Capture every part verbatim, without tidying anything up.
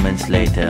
moments later.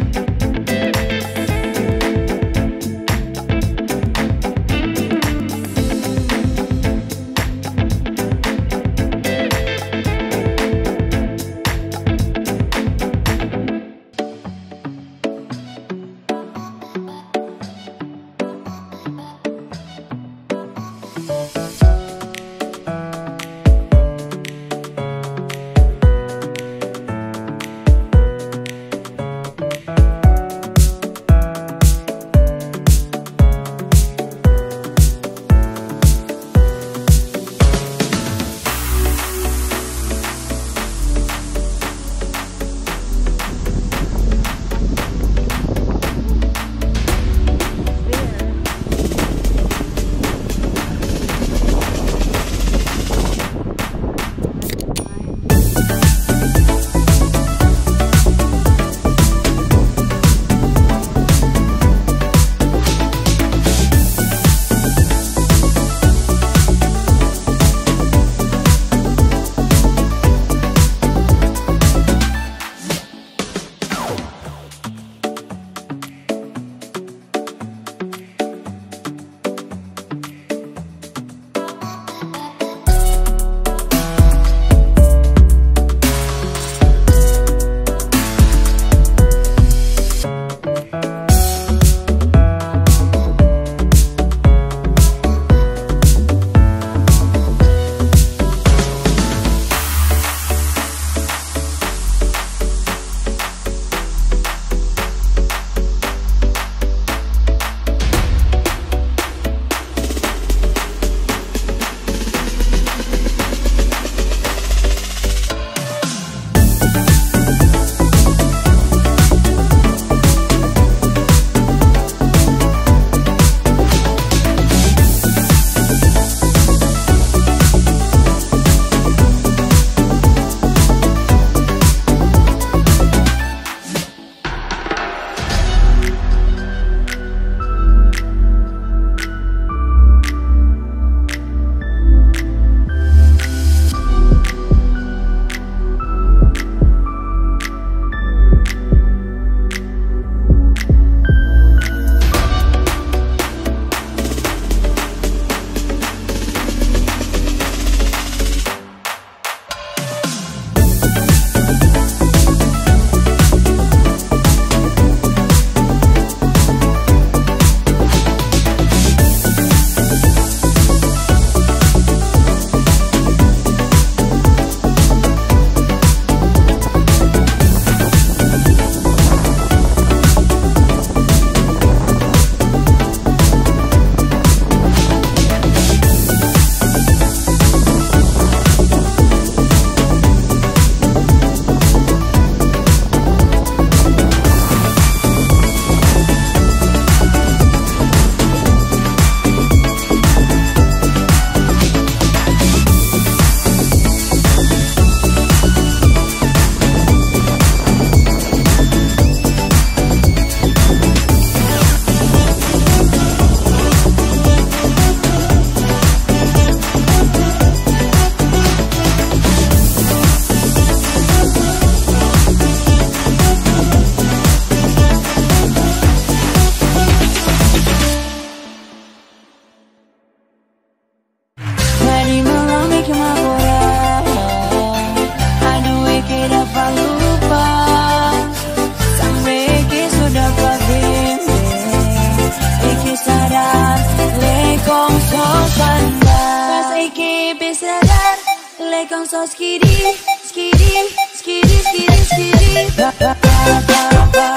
Lekong so skidi, skidi, skidi, skidi, skidi. Ba ba ba ba ba.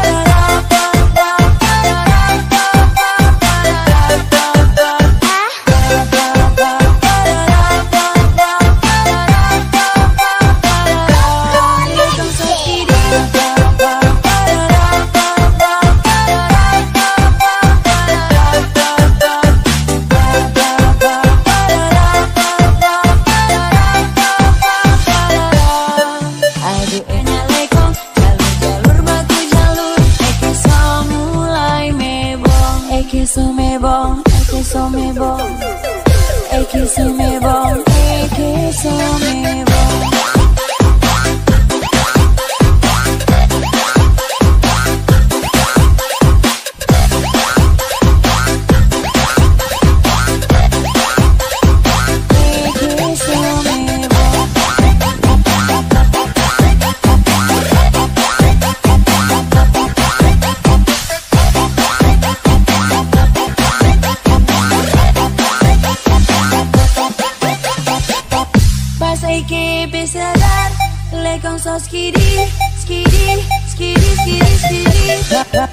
So me bon, eke so me bon, eke so me bon, eke so me bon. so skiddy, skiddy, skiddy, skiddy, skiddy.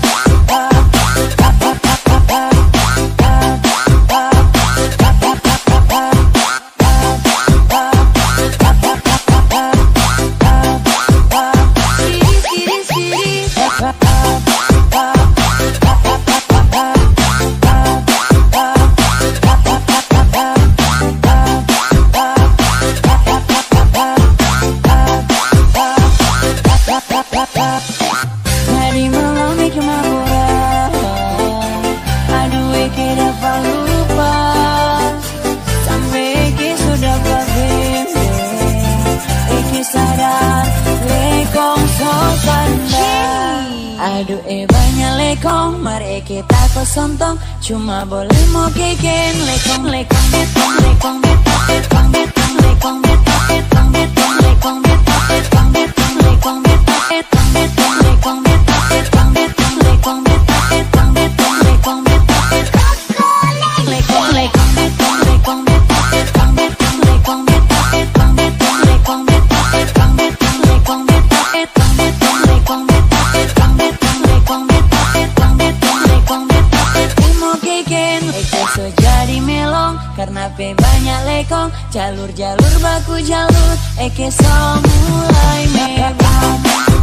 Hari malam cuma pura, aduh eke dapat lupa, sampai eke sudah berbeda, eke sadar lekong so pandai. Aduh e banyak lekong, mari eke takut sontong, cuma boleh mau keken lekong lekong betong lekong betong betong betong lekong betong betong betong lekong betong betong betong lekong betong betong betong lekong betong betong betong lekong betong betong betong lekong betong betong lekong lekong betong lekong betong betong betong lekong betong betong betong lekong betong betong betong lekong betong betong betong lekong betong betong betong lekong betong betong betong lekong betong mau keken eke so jadi melong karena pe banyak lekong jalur-jalur baku jalur eke so mulai megang.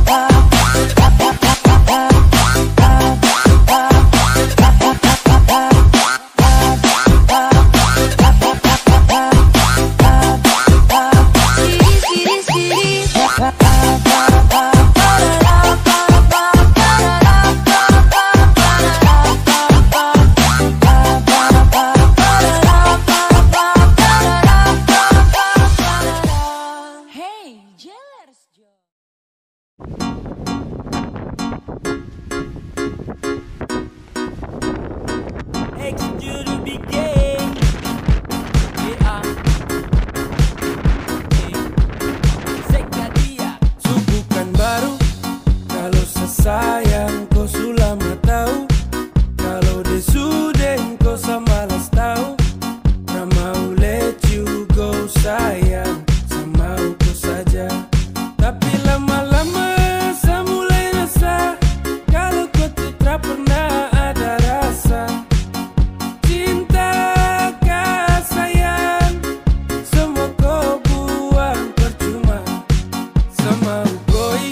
Sayang, kau sudah lama tahu kalau dia sudah kau sama las tahu. Tak mau let you go sayang, sama aku saja. Tapi lama-lama saya mulai rasa kalau kau tuh tak pernah ada rasa. Cinta kah sayang, semua kau buang percuma. Sama boy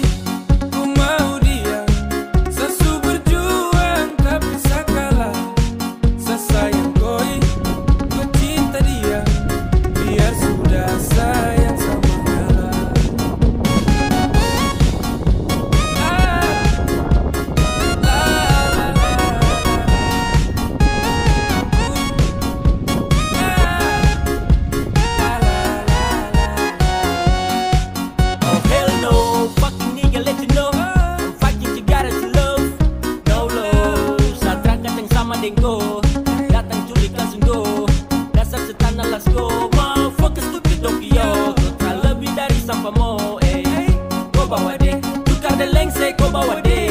datang culikan sungguh dasar setan alas go mau fokus tuh di Tokyo tak lebih dari sampah mo eh kau bawa deh tukar deleng saya kau bawa deh